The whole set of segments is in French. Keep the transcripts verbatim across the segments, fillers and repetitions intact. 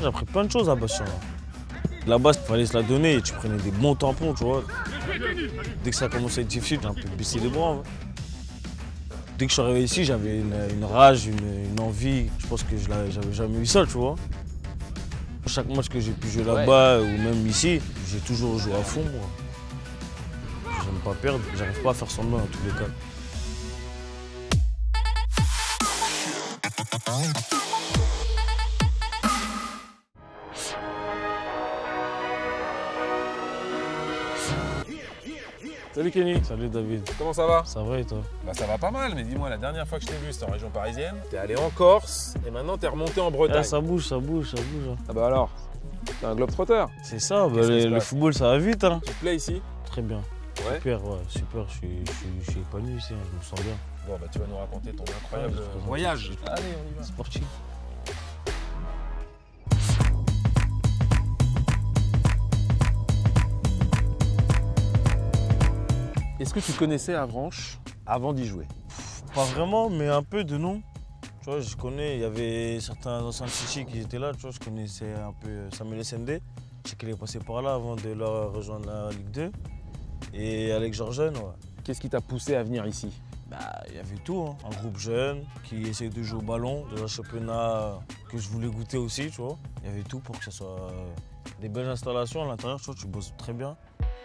J'ai appris plein de choses à Bastia. Là-bas, il fallait se la donner et tu prenais des bons tampons, tu vois. Dès que ça commençait à être difficile, j'ai un peu baissé les bras. Hein. Dès que je suis arrivé ici, j'avais une, une rage, une, une envie. Je pense que je n'avais jamais eu ça, tu vois. Chaque match que j'ai pu jouer là-bas ouais. ou même ici, j'ai toujours joué à fond, moi. J'aime pas perdre, j'arrive pas à faire semblant dans tous les cas. Salut Kenny. Salut David. Comment ça va? Ça va et toi? Bah ça va pas mal, mais dis-moi, la dernière fois que je t'ai vu, c'était en région parisienne. T'es allé en Corse et maintenant t'es remonté en Bretagne. Ah, ça bouge, ça bouge, ça bouge. Ah bah alors, t'es un globe-trotter. C'est ça, bah, le, le football ça va vite. Hein. Tu te plais ici? Très bien. Ouais. Super, ouais, super, je suis, je suis, je suis épanoui ici, hein, je me sens bien. Bon bah tu vas nous raconter ton incroyable ouais, voyage. Allez, on y va. C'est parti. Est-ce que tu connaissais Avranches avant d'y jouer? Pas vraiment, mais un peu de nom. Tu vois, je connais, il y avait certains anciens Chichi qui étaient là, tu vois, je connaissais un peu Samuel S N D. Je sais qu'il est passé par là avant de leur rejoindre la Ligue deux. Et Alex Georgen, ouais. Qu'est-ce qui t'a poussé à venir ici? Bah, il y avait tout, hein. Un groupe jeune qui essayait de jouer au ballon, de un championnat que je voulais goûter aussi, tu vois. Il y avait tout pour que ce soit des belles installations à l'intérieur, tu vois, tu bosses très bien.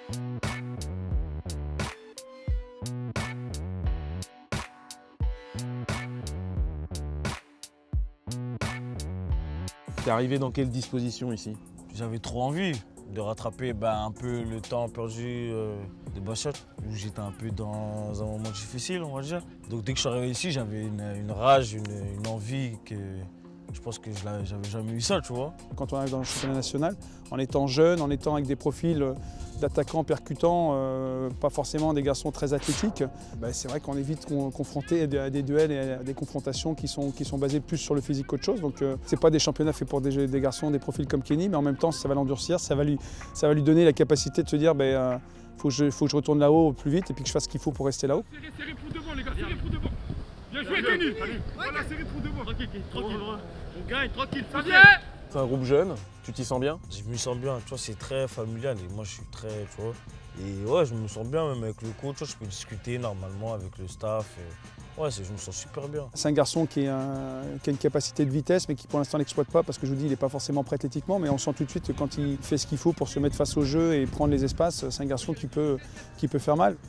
T'es arrivé dans quelle disposition ici? J'avais trop envie de rattraper bah, un peu le temps perdu euh, de Bastia, où j'étais un peu dans un moment difficile, on va dire. Donc dès que je suis arrivé ici, j'avais une, une rage, une, une envie que je pense que je n'avais jamais eu ça, tu vois. Quand on arrive dans le championnat national, en étant jeune, en étant avec des profils d'attaquants percutants, euh, pas forcément des garçons très athlétiques, bah c'est vrai qu'on est vite confronté à des duels et à des confrontations qui sont, qui sont basées plus sur le physique qu'autre chose. Donc euh, c'est pas des championnats faits pour des, des garçons, des profils comme Kenny, mais en même temps ça va l'endurcir, ça va lui, ça va lui donner la capacité de se dire bah, euh, faut, que je, faut que je retourne là-haut plus vite et puis que je fasse ce qu'il faut pour rester là-haut. Serrez, serrez pour devant les gars, serrez pour devant. Bien joué Kenny. Voilà, serrez pour devant. Tranquille, tranquille. On gagne, tranquille, ça vient. C'est un groupe jeune, tu t'y sens bien? Je me sens bien, tu vois, c'est très familial et moi je suis très, tu vois. Et ouais, je me sens bien même avec le coach, tu vois, je peux discuter normalement avec le staff. Et ouais, je me sens super bien. C'est un garçon qui, est un, qui a une capacité de vitesse mais qui pour l'instant n'exploite pas parce que je vous dis, il n'est pas forcément prêt athlétiquement, mais on sent tout de suite que quand il fait ce qu'il faut pour se mettre face au jeu et prendre les espaces, c'est un garçon qui peut, qui peut faire mal.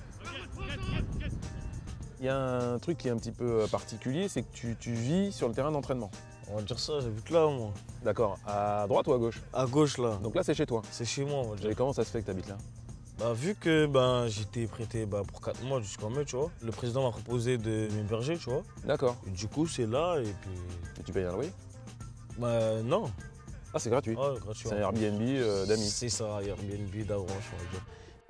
Il y a un truc qui est un petit peu particulier, c'est que tu, tu vis sur le terrain d'entraînement. On va dire ça, j'habite là, moi. D'accord. À droite ou à gauche? À gauche, là. Donc là, c'est chez toi? C'est chez moi, on va dire. Et comment ça se fait que tu habites là? Bah, vu que ben, j'étais prêté bah, pour quatre mois jusqu'en mai, tu vois, le président m'a proposé de m'héberger, tu vois. D'accord. Et du coup, c'est là et puis... Et tu payes un loyer? Bah, non. Ah, c'est gratuit? Ouais, gratuit. C'est un Airbnb euh, d'amis? C'est ça, Airbnb d'Avranches, on va dire.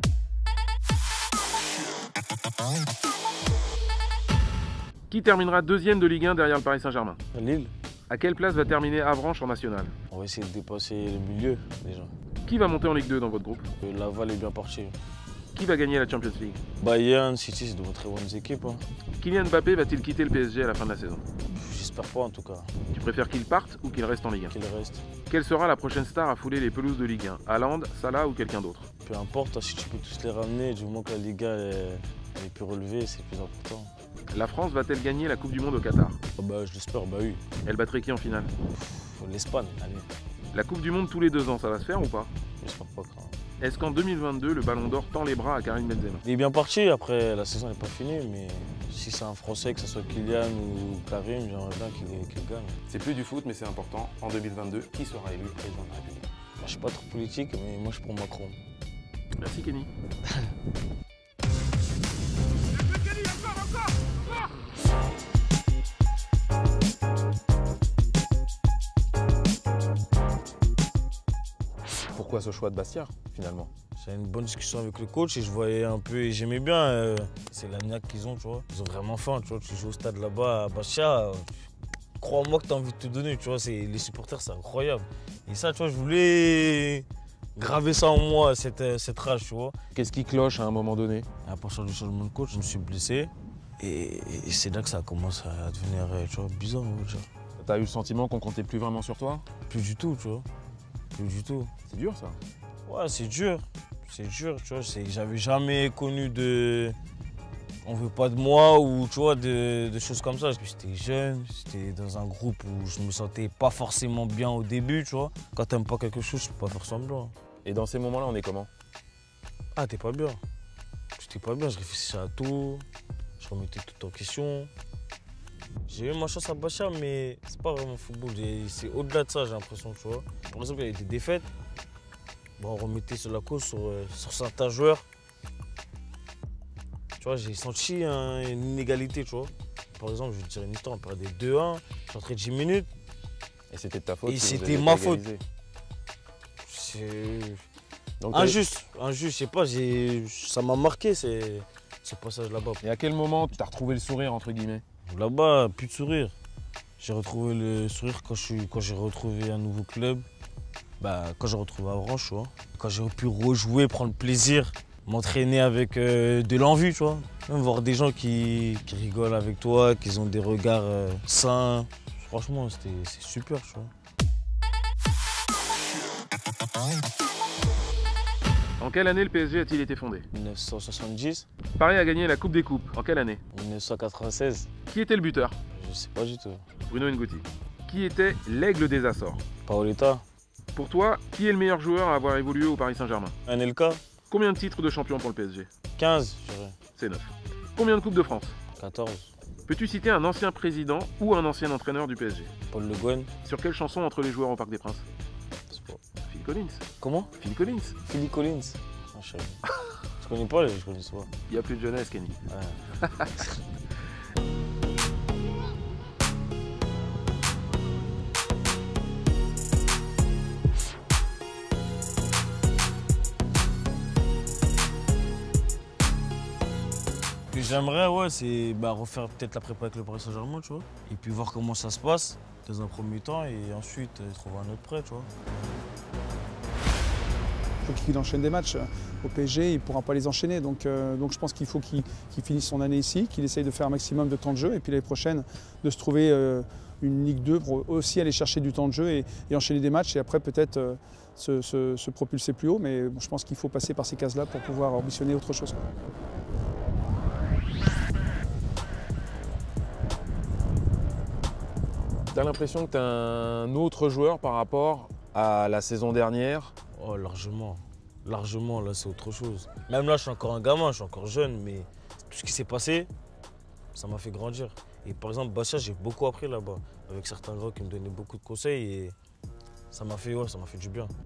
Qui terminera deuxième de Ligue un derrière le Paris Saint-Germain? Lille. À quelle place va terminer Avranches en national? On va essayer de dépasser le milieu déjà. Qui va monter en Ligue deux dans votre groupe? Laval est bien parti. Qui va gagner la Champions League? Bayern, City, c'est de très bonnes équipes. Hein. Kylian Mbappé va-t-il quitter le P S G à la fin de la saison? J'espère pas en tout cas. Tu préfères qu'il parte ou qu'il reste en Ligue un? Qu'il reste. Quelle sera la prochaine star à fouler les pelouses de Ligue un? Haaland, Salah ou quelqu'un d'autre? Peu importe, si tu peux tous les ramener, du moment que la Liga est, est plus relevée, c'est le plus important. La France va-t-elle gagner la Coupe du Monde au Qatar? Oh bah, je l'espère, bah oui. Elle battrait qui en finale? L'Espagne, allez. La Coupe du Monde tous les deux ans, ça va se faire ou pas? J'espère pas quand même. Est-ce qu'en deux mille vingt-deux, le Ballon d'Or tend les bras à Karim Benzema? Il est bien parti, après la saison n'est pas finie, mais si c'est un Français, que ce soit Kylian ou Karim, j'aimerais bien qu'il qu'il gagne. C'est plus du foot, mais c'est important. En deux mille vingt-deux, qui sera élu président de la République? Bah, je suis pas trop politique, mais moi je prends Macron. Merci Kenny. Pourquoi ce choix de Bastia, finalement? J'ai une bonne discussion avec le coach et je voyais un peu, et j'aimais bien, euh, c'est la niaque qu'ils ont, tu vois. Ils ont vraiment faim, tu vois. Tu joues au stade là-bas à Bastia, euh, crois-moi que tu as envie de te donner, tu vois. Les supporters, c'est incroyable. Et ça, tu vois, je voulais graver ça en moi, cette, cette rage, tu vois. Qu'est-ce qui cloche à un moment donné? À partir du changement de coach, je me suis blessé et, et c'est là que ça commence à devenir, tu vois, bizarre, on va dire. t'as eu le sentiment qu'on comptait plus vraiment sur toi? Plus du tout, tu vois. Plus du tout. C'est dur ça. Ouais, c'est dur. C'est dur, tu vois. J'avais jamais connu de... On veut pas de moi ou tu vois, de, de choses comme ça. J'étais jeune, j'étais dans un groupe où je me sentais pas forcément bien au début, tu vois. Quand t'aimes pas quelque chose, tu peux pas faire semblant. Et dans ces moments-là, on est comment? Ah, t'es pas bien. J'étais pas bien, je réfléchissais à tout. Je remettais tout en question. J'ai eu ma chance à Bachar, mais c'est pas vraiment football. C'est au-delà de ça, j'ai l'impression, tu vois. Par exemple, il y a eu des défaites. Bon, on remettait sur la cause sur, sur certains joueurs. Tu vois, j'ai senti un, une inégalité, tu vois. Par exemple, je vais te dire une histoire, on perdait deux un, je suis rentré dix minutes. Et c'était de ta faute? Et c'était ma faute. C'est injuste, injuste, je sais pas, ça m'a marqué ce passage là-bas. Et à quel moment tu as retrouvé le sourire, entre guillemets? Là-bas, plus de sourire. J'ai retrouvé le sourire quand j'ai retrouvé un nouveau club. Bah, quand j'ai retrouvé Avranches, tu vois. Quand j'ai pu rejouer, prendre plaisir, m'entraîner avec euh, de l'envie, tu vois. Même voir des gens qui, qui rigolent avec toi, qui ont des regards euh, sains. Franchement, c'est super, tu vois. En quelle année le P S G a-t-il été fondé? mille neuf cent soixante-dix. Paris a gagné la Coupe des Coupes. En quelle année? mille neuf cent quatre-vingt-seize. Qui était le buteur? Je sais pas du tout. Bruno Ngouti. Qui était l'aigle des Açores? Paoletta. Pour toi, qui est le meilleur joueur à avoir évolué au Paris Saint-Germain? Anelka. Combien de titres de champion pour le P S G? quinze, je dirais. C'est neuf. Combien de Coupes de France? quatorze. Peux-tu citer un ancien président ou un ancien entraîneur du P S G? Paul Le Guen. Sur quelle chanson entre les joueurs au Parc des Princes? Phil Collins. Comment? Phil Collins. Philly Collins. Ah, je, je connais pas, je connais pas. Il n'y a plus de jeunesse, Kenny. Ouais. Ce que j'aimerais, ouais, c'est bah, refaire peut-être la prépa avec le Paris Saint-Germain, tu vois. Et puis voir comment ça se passe dans un premier temps et ensuite euh, trouver un autre prêt, tu vois. Il faut qu'il enchaîne des matchs. Au P S G, il ne pourra pas les enchaîner. Donc, euh, donc je pense qu'il faut qu'il qu'il finisse son année ici, qu'il essaye de faire un maximum de temps de jeu. Et puis l'année prochaine, de se trouver euh, une Ligue deux pour aussi aller chercher du temps de jeu et, et enchaîner des matchs. Et après, peut-être euh, se, se, se propulser plus haut. Mais bon, je pense qu'il faut passer par ces cases-là pour pouvoir ambitionner autre chose. T'as l'impression que t'es un autre joueur par rapport à la saison dernière? Oh, largement. Largement, là, c'est autre chose. Même là, je suis encore un gamin, je suis encore jeune, mais tout ce qui s'est passé, ça m'a fait grandir. Et par exemple, Bachar, j'ai beaucoup appris là-bas, avec certains gars qui me donnaient beaucoup de conseils et ça m'a fait, ouais, ça m'a fait du bien.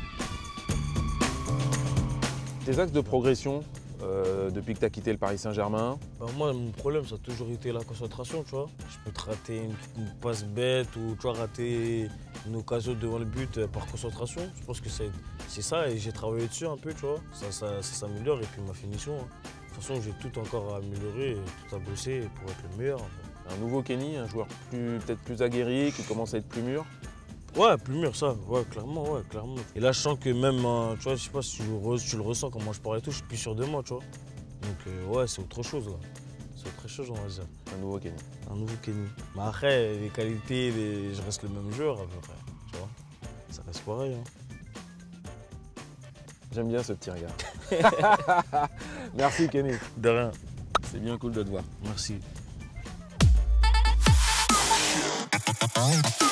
Tes axes de progression euh, depuis que tu as quitté le Paris Saint-Germain? Bah, moi, mon problème, ça a toujours été la concentration, tu vois. Je peux te rater une, une passe bête ou tu vois, rater une occasion devant le but par concentration. Je pense que c'est ça et j'ai travaillé dessus un peu, tu vois. Ça, ça, ça s'améliore et puis ma finition. Hein. De toute façon, j'ai tout encore à améliorer, et tout à bosser pour être le meilleur. En fait. Un nouveau Kenny, un joueur peut-être plus aguerri, qui commence à être plus mûr? Ouais, plus mûr, ça, ouais, clairement, ouais, clairement. Et là, je sens que même, hein, tu vois, je sais pas si tu le, tu le ressens, comment je parle et tout, je suis plus sûr de moi, tu vois. Donc, euh, ouais, c'est autre chose, là. C'est autre chose, on va dire. Un nouveau Kenny. Un nouveau Kenny. Mais après, les qualités, les... je reste le même joueur, à peu près, tu vois. Ça reste pareil, hein. J'aime bien ce petit regard. Merci, Kenny. De rien. C'est bien cool de te voir. Merci.